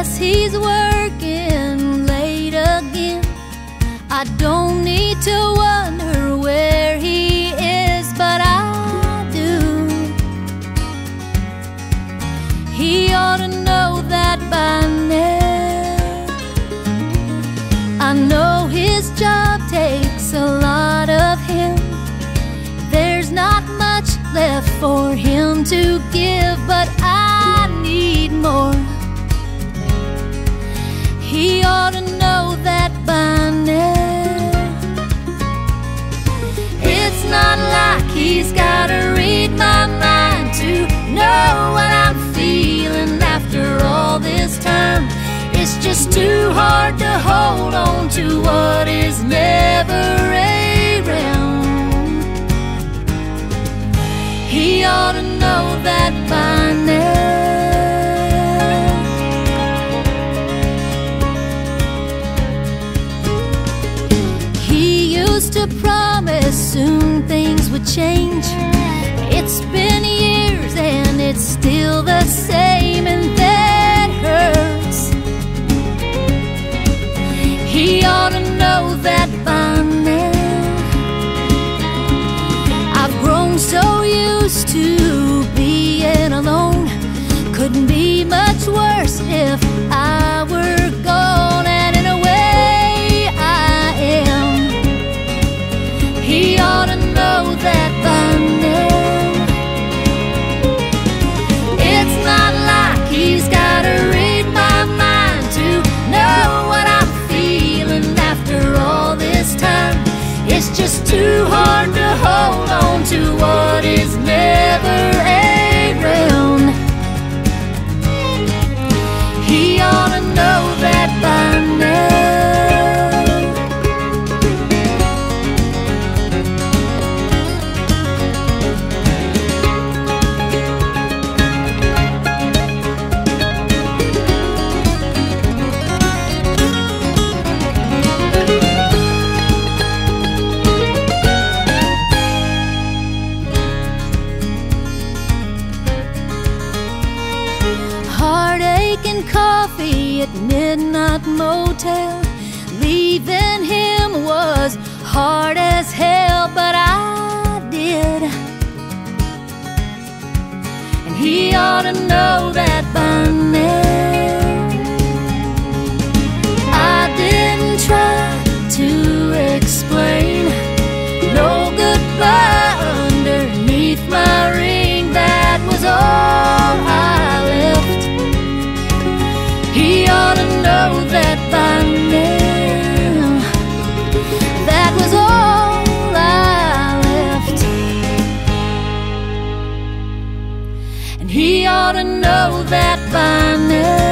guess he's working late again. I don't need to wonder where he is, but I do. He ought to know that by now. I know his job takes a lot of him. There's not much left for him to give, but I need more. He ought to know that by now. It's not like he's gotta read my mind to know what I'm feeling after all this time. It's just too hard to hold on to what is never around. He ought to know that by now. He used to promise soon things would change. It's been years and it's still the same, and that hurts. He ought to know that by now. I've grown so used to being alone. Couldn't be much worse if I were gone, and in a way I am. He ought to know that by now. It's not like he's gotta read my mind to know what I'm feeling after all this time. It's just too hard to hold on to what is never around. He ought to know that by now. Heartache and coffee at midnight motel. Leaving him was hard as hell, but I did. And he ought to know that by now. I didn't try to explain. No goodbye underneath my ring. That was all I left. He ought to know that by now. That was all I left. And he ought to know that by now.